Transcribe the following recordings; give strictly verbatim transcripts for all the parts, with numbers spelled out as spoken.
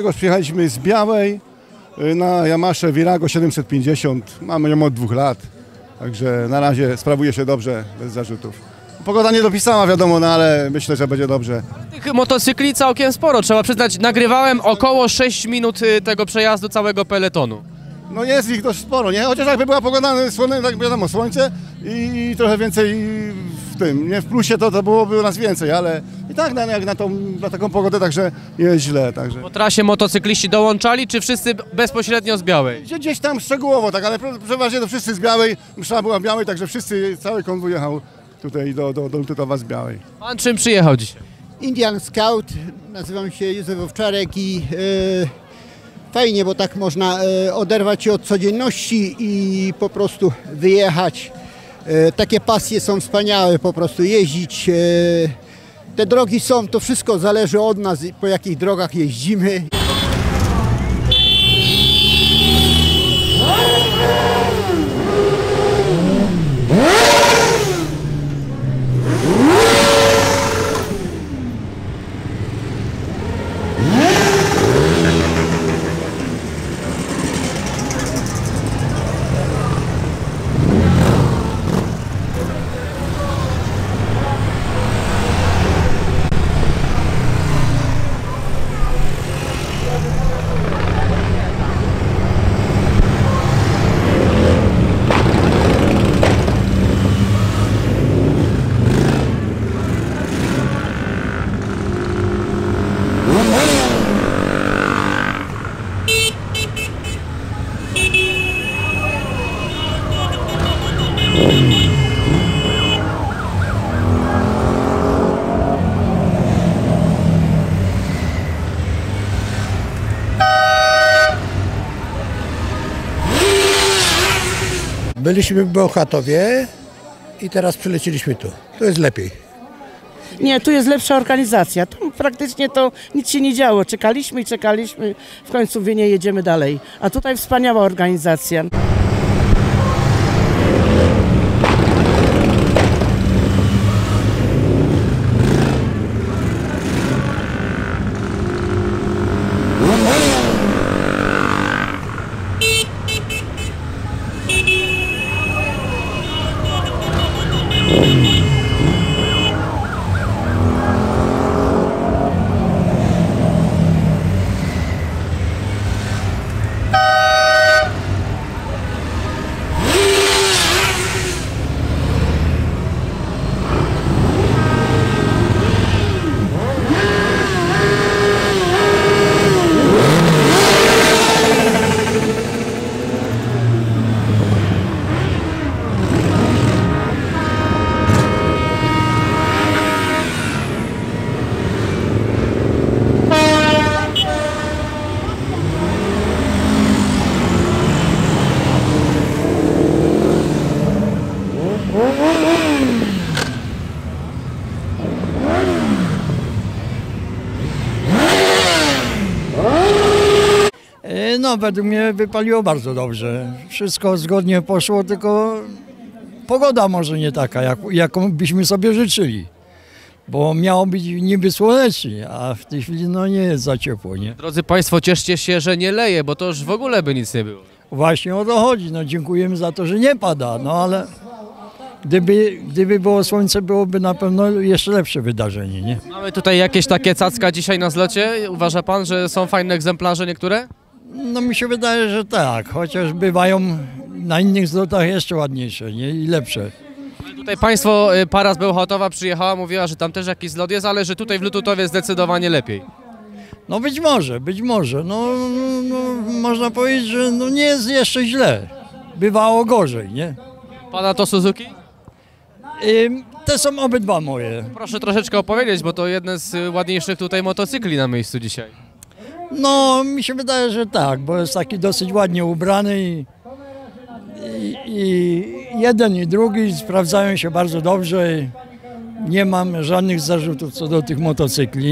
Grzegorz, przyjechaliśmy z Białej na Yamasze Virago siedemset pięćdziesiąt. Mamy ją od dwóch lat, także na razie sprawuje się dobrze, bez zarzutów. Pogoda nie dopisała, wiadomo, no ale myślę, że będzie dobrze. Tych motocykli całkiem sporo, trzeba przyznać. Nagrywałem około sześć minut tego przejazdu całego peletonu. No jest ich dość sporo, nie? Chociaż jakby była pogoda słoneczna, tak wiadomo, słońce i, i trochę więcej w tym, nie? W plusie to, to byłoby u nas więcej, ale i tak na, jak na, tą, na taką pogodę, także nie jest źle. Także. Po trasie motocykliści dołączali, czy wszyscy bezpośrednio z Białej? Gdzie, gdzieś tam szczegółowo, tak, ale przeważnie to wszyscy z Białej, msza była w Białej, także wszyscy, cały konwój jechał tutaj do, do, do Lutowa z Białej. Pan czym przyjechał dzisiaj? Indian Scout, nazywam się Józef Owczarek i e, fajnie, bo tak można e, oderwać się od codzienności i po prostu wyjechać. E, takie pasje są wspaniałe, po prostu jeździć. E, te drogi są, to wszystko zależy od nas, po jakich drogach jeździmy. Byliśmy w Bełchatowie i teraz przylecieliśmy tu. Tu jest lepiej. Nie, tu jest lepsza organizacja. Tu praktycznie to nic się nie działo. Czekaliśmy i czekaliśmy. W końcu mówię, nie jedziemy dalej. A tutaj wspaniała organizacja. No, według mnie wypaliło bardzo dobrze. Wszystko zgodnie poszło, tylko pogoda może nie taka, jak, jaką byśmy sobie życzyli. Bo miało być niby słonecznie, a w tej chwili no nie jest za ciepło, nie? Drodzy Państwo, cieszcie się, że nie leje, bo to już w ogóle by nic nie było. Właśnie o to chodzi, no dziękujemy za to, że nie pada, no ale gdyby, gdyby było słońce, byłoby na pewno jeszcze lepsze wydarzenie, nie? Mamy tutaj jakieś takie cacka dzisiaj na zlocie? Uważa Pan, że są fajne egzemplarze niektóre? No mi się wydaje, że tak, chociaż bywają na innych zlotach jeszcze ładniejsze, nie? I lepsze. Tutaj Państwo, para z Bełchatowa przyjechała, mówiła, że tam też jakiś zlot jest, ale że tutaj w Lututowie zdecydowanie lepiej. No być może, być może, no, no można powiedzieć, że no nie jest jeszcze źle, bywało gorzej, nie? Pana to Suzuki? Ym, te są obydwa moje. Proszę troszeczkę opowiedzieć, bo to jedne z ładniejszych tutaj motocykli na miejscu dzisiaj. No, mi się wydaje, że tak, bo jest taki dosyć ładnie ubrany i, i, i jeden i drugi sprawdzają się bardzo dobrze. Nie mam żadnych zarzutów co do tych motocykli.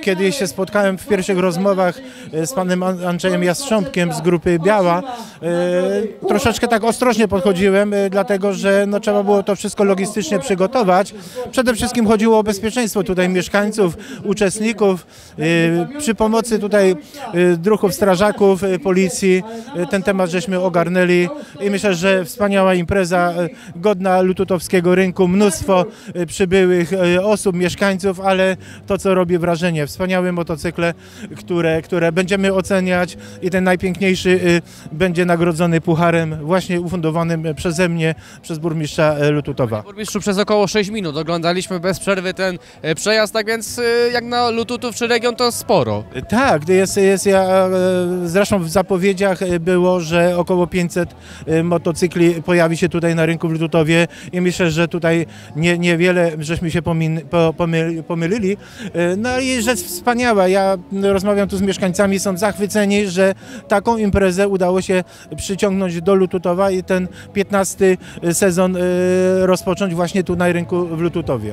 kiedy się spotkałem w pierwszych rozmowach z panem Andrzejem Jastrząbkiem z grupy Biała, troszeczkę tak ostrożnie podchodziłem, dlatego że no, trzeba było to wszystko logistycznie przygotować. Przede wszystkim chodziło o bezpieczeństwo tutaj mieszkańców, uczestników. Przy pomocy tutaj druhów, strażaków, policji ten temat żeśmy ogarnęli i myślę, że wspaniała impreza, godna lututowskiego rynku, mnóstwo przybyłych osób, mieszkańców, ale to, co robi wrażenie, wspaniałe motocykle, które, które będziemy oceniać i ten najpiękniejszy będzie nagrodzony pucharem właśnie ufundowanym przeze mnie, przez burmistrza Lututowa. Burmistrzu, przez około sześć minut oglądaliśmy bez przerwy ten przejazd, tak więc jak na Lututów czy region to sporo. Tak, jest, jest ja, zresztą w zapowiedziach było, że około pięćset motocykli pojawi się tutaj na rynku w Lututowie i myślę, że tutaj nie, niewiele żeśmy się pomin, po, pomyli, pomylili. No i rzecz wspaniała, ja rozmawiam tu z mieszkańcami, są zachwyceni, że taką imprezę udało się przyciągnąć do Lututowa i ten piętnasty sezon rozpocząć właśnie tu na rynku w Lututowie.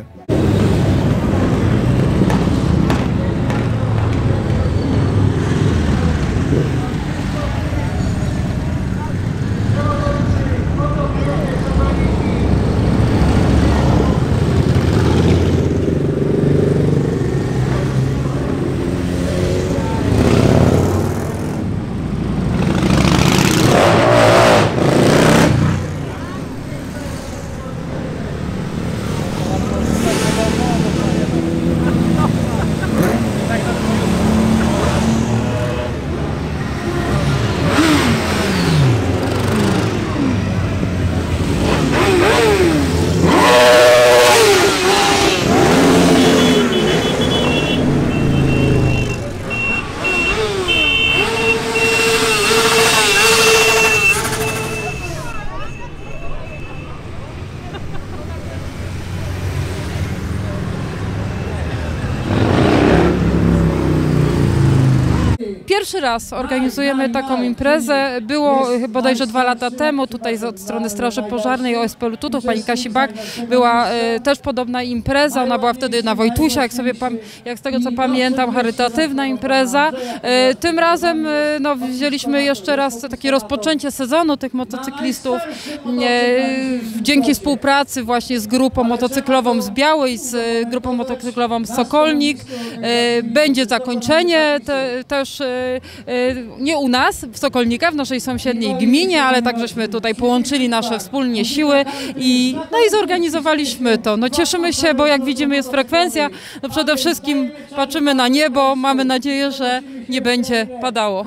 Pierwszy raz organizujemy taką imprezę, było bodajże dwa lata temu, tutaj od strony Straży Pożarnej O S P Lututów, pani Kasi Bak, była e, też podobna impreza, ona była wtedy na Wojtusia, jak sobie, jak z tego co pamiętam, charytatywna impreza. E, tym razem e, no, wzięliśmy jeszcze raz takie rozpoczęcie sezonu tych motocyklistów, e, dzięki współpracy właśnie z grupą motocyklową z Białej, z e, grupą motocyklową z Sokolnik. E, będzie zakończenie te, też nie u nas, w Sokolnikach, w naszej sąsiedniej gminie, ale tak żeśmy tutaj połączyli nasze wspólnie siły i, no i zorganizowaliśmy to. No cieszymy się, bo jak widzimy jest frekwencja, no przede wszystkim patrzymy na niebo, mamy nadzieję, że nie będzie padało.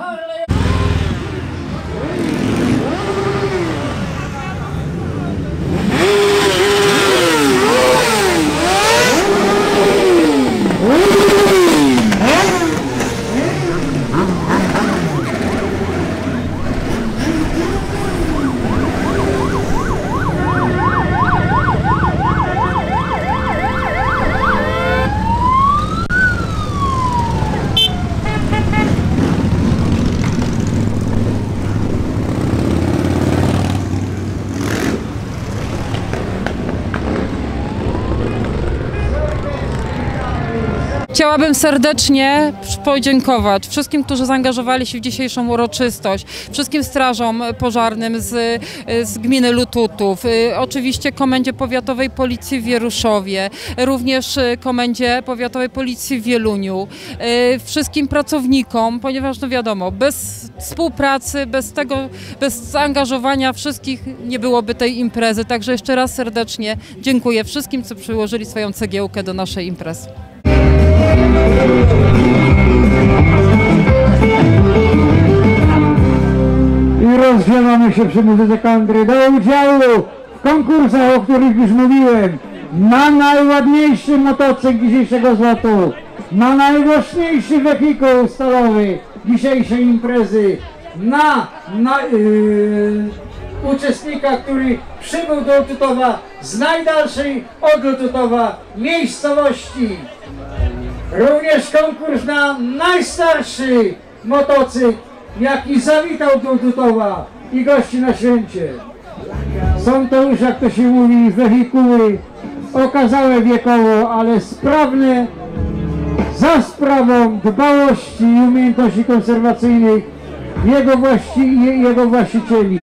Chciałabym serdecznie podziękować wszystkim, którzy zaangażowali się w dzisiejszą uroczystość, wszystkim strażom pożarnym z, z gminy Lututów, oczywiście Komendzie Powiatowej Policji w Wieruszowie, również Komendzie Powiatowej Policji w Wieluniu, wszystkim pracownikom, ponieważ no wiadomo, bez współpracy, bez tego, bez zaangażowania wszystkich nie byłoby tej imprezy, także jeszcze raz serdecznie dziękuję wszystkim, co przyłożyli swoją cegiełkę do naszej imprezy. I rozdzielamy się przy muzyce country do udziału w konkursach, o których już mówiłem. Na najładniejszy motocykl dzisiejszego zlotu, na najgłośniejszy wehikuł stalowy dzisiejszej imprezy, na, na yy, uczestnika, który przybył do Lututowa z najdalszej od Lututowa miejscowości. Również konkurs na najstarszy motocykl, jaki zawitał do Lututowa i gości na święcie. Są to już, jak to się mówi, wehikuły okazałe wiekowo, ale sprawne, za sprawą dbałości i umiejętności konserwacyjnych jego, właści, jego właścicieli.